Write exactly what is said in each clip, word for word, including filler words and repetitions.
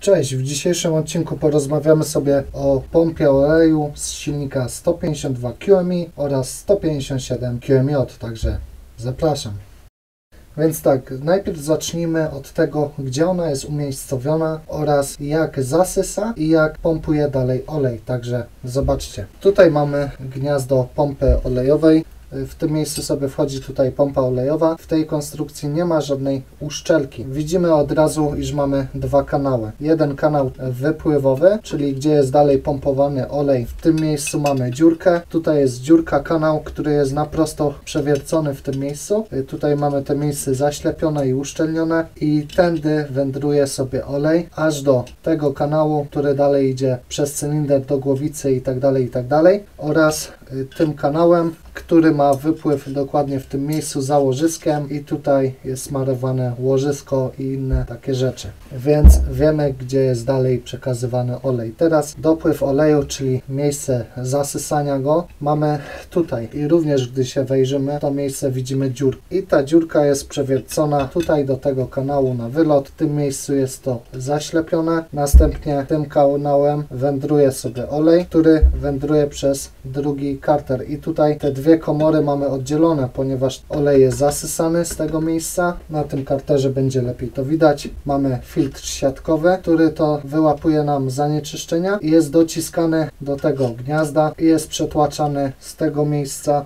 Cześć, w dzisiejszym odcinku porozmawiamy sobie o pompie oleju z silnika sto pięćdziesiąt dwa Q M I oraz sto pięćdziesiąt siedem Q M J, także zapraszam. Więc tak, najpierw zacznijmy od tego, gdzie ona jest umiejscowiona oraz jak zasysa i jak pompuje dalej olej, także zobaczcie. Tutaj mamy gniazdo pompy olejowej. W tym miejscu sobie wchodzi tutaj pompa olejowa. W tej konstrukcji nie ma żadnej uszczelki. Widzimy od razu, iż mamy dwa kanały. Jeden kanał wypływowy, czyli gdzie jest dalej pompowany olej. W tym miejscu mamy dziurkę. Tutaj jest dziurka, kanał, który jest na prosto przewiercony w tym miejscu. Tutaj mamy te miejsce zaślepione i uszczelnione i tędy wędruje sobie olej aż do tego kanału, który dalej idzie przez cylinder do głowicy i tak dalej, i tak dalej, oraz tym kanałem, który ma wypływ dokładnie w tym miejscu za łożyskiem i tutaj jest smarowane łożysko i inne takie rzeczy. Więc wiemy, gdzie jest dalej przekazywany olej. Teraz dopływ oleju, czyli miejsce zasysania go, mamy tutaj i również gdy się wejrzymy, to miejsce widzimy dziurkę. I ta dziurka jest przewiercona tutaj do tego kanału na wylot. W tym miejscu jest to zaślepione. Następnie tym kanałem wędruje sobie olej, który wędruje przez drugi karter. I tutaj te dwie Dwie komory mamy oddzielone, ponieważ olej jest zasysany z tego miejsca. Na tym karterze będzie lepiej to widać. Mamy filtr siatkowy, który to wyłapuje nam zanieczyszczenia i jest dociskany do tego gniazda i jest przetłaczany z tego miejsca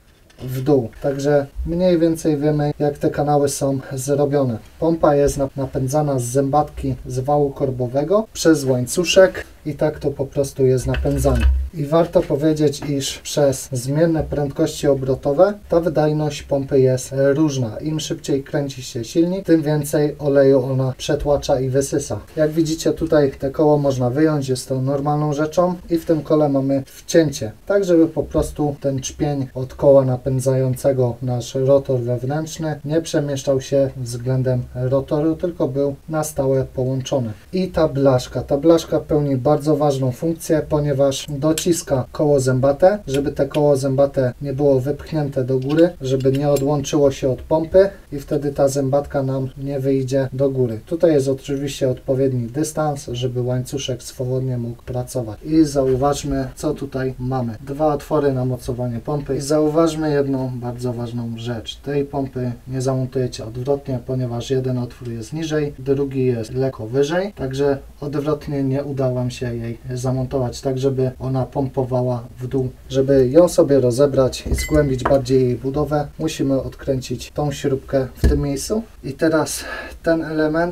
w dół. Także mniej więcej wiemy, jak te kanały są zrobione. Pompa jest napędzana z zębatki z wału korbowego przez łańcuszek i tak to po prostu jest napędzane. I warto powiedzieć, iż przez zmienne prędkości obrotowe ta wydajność pompy jest różna. Im szybciej kręci się silnik, tym więcej oleju ona przetłacza i wysysa. Jak widzicie, tutaj te koło można wyjąć, jest to normalną rzeczą i w tym kole mamy wcięcie, tak żeby po prostu ten czpień od koła napędzającego nasz rotor wewnętrzny nie przemieszczał się względem rotoru, tylko był na stałe połączony. I ta blaszka, ta blaszka pełni bardzo ważną funkcję, ponieważ dociska koło zębate, żeby te koło zębate nie było wypchnięte do góry, żeby nie odłączyło się od pompy i wtedy ta zębatka nam nie wyjdzie do góry. Tutaj jest oczywiście odpowiedni dystans, żeby łańcuszek swobodnie mógł pracować. I zauważmy, co tutaj mamy. Dwa otwory na mocowanie pompy i zauważmy jedną bardzo ważną rzecz. Tej pompy nie zamontujecie odwrotnie, ponieważ jeden otwór jest niżej, drugi jest lekko wyżej, także odwrotnie nie uda Wam się jej zamontować, tak żeby ona pompowała w dół. Żeby ją sobie rozebrać i zgłębić bardziej jej budowę, musimy odkręcić tą śrubkę w tym miejscu. I teraz ten element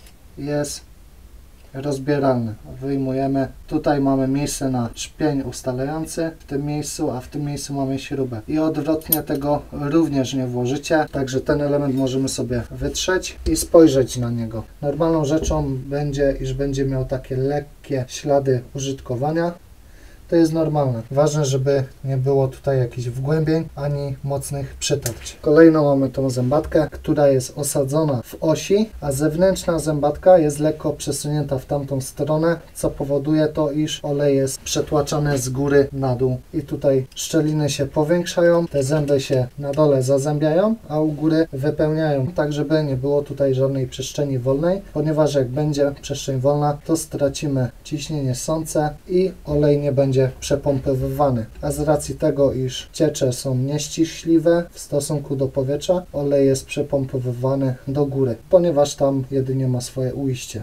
jest rozbieralny. Wyjmujemy. Tutaj mamy miejsce na czpień ustalający w tym miejscu, a w tym miejscu mamy śrubę. I odwrotnie tego również nie włożycie, także ten element możemy sobie wytrzeć i spojrzeć na niego. Normalną rzeczą będzie, iż będzie miał takie lekkie ślady użytkowania. To jest normalne. Ważne, żeby nie było tutaj jakichś wgłębień ani mocnych przytarć. Kolejną mamy tą zębatkę, która jest osadzona w osi, a zewnętrzna zębatka jest lekko przesunięta w tamtą stronę, co powoduje to, iż olej jest przetłaczany z góry na dół. I tutaj szczeliny się powiększają, te zęby się na dole zazębiają, a u góry wypełniają, tak żeby nie było tutaj żadnej przestrzeni wolnej, ponieważ jak będzie przestrzeń wolna, to stracimy ciśnienie sące i olej nie będzie przepompowywany, a z racji tego, iż ciecze są nieściśliwe w stosunku do powietrza, olej jest przepompowywany do góry, ponieważ tam jedynie ma swoje ujście.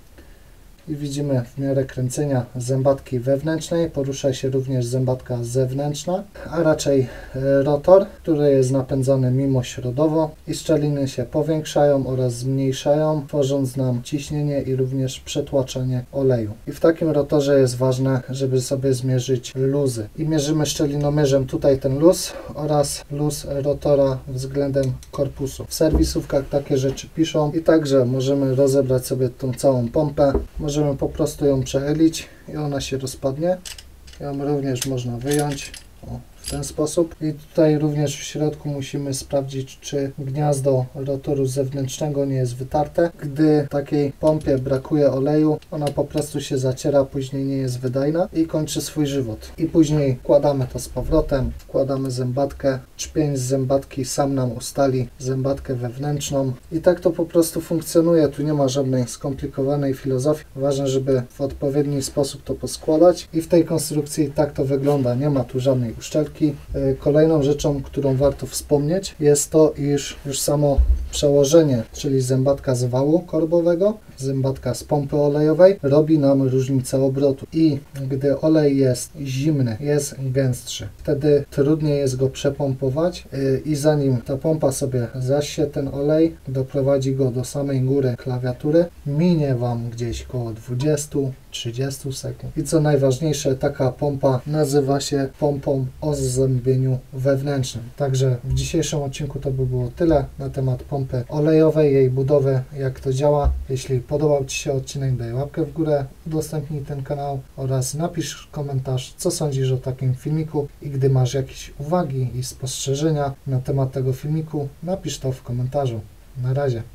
I widzimy w miarę kręcenia zębatki wewnętrznej porusza się również zębatka zewnętrzna, a raczej rotor, który jest napędzany mimośrodowo i szczeliny się powiększają oraz zmniejszają, tworząc nam ciśnienie i również przetłaczanie oleju. I w takim rotorze jest ważne, żeby sobie zmierzyć luzy. I mierzymy szczelinomierzem tutaj ten luz oraz luz rotora względem korpusu. W serwisówkach takie rzeczy piszą i także możemy rozebrać sobie tą całą pompę. Możemy po prostu ją przechylić i ona się rozpadnie. Ją również można wyjąć o, w ten sposób. I tutaj również w środku musimy sprawdzić, czy gniazdo rotoru zewnętrznego nie jest wytarte. Gdy takiej pompie brakuje oleju, ona po prostu się zaciera, później nie jest wydajna i kończy swój żywot. I później wkładamy to z powrotem, wkładamy zębatkę, czpień z zębatki sam nam ustali zębatkę wewnętrzną i tak to po prostu funkcjonuje. Tu nie ma żadnej skomplikowanej filozofii. Ważne, żeby w odpowiedni sposób to poskładać i w tej konstrukcji tak to wygląda. Nie ma tu żadnej uszczelki. Kolejną rzeczą, którą warto wspomnieć, jest to, iż już samo przełożenie, czyli zębatka z wału korbowego, zębatka z pompy olejowej, robi nam różnicę obrotu. I gdy olej jest zimny, jest gęstszy, wtedy trudniej jest go przepompować i zanim ta pompa sobie zasie ten olej, doprowadzi go do samej góry klawiatury, minie Wam gdzieś koło dwadzieścia do trzydziestu sekund. I co najważniejsze, taka pompa nazywa się pompą o zazębieniu wewnętrznym. Także w dzisiejszym odcinku to by było tyle na temat pompy olejowej, jej budowy, jak to działa. Jeśli podobał Ci się odcinek, daj łapkę w górę, udostępnij ten kanał oraz napisz komentarz, co sądzisz o takim filmiku i gdy masz jakieś uwagi i spostrzeżenia na temat tego filmiku, napisz to w komentarzu. Na razie.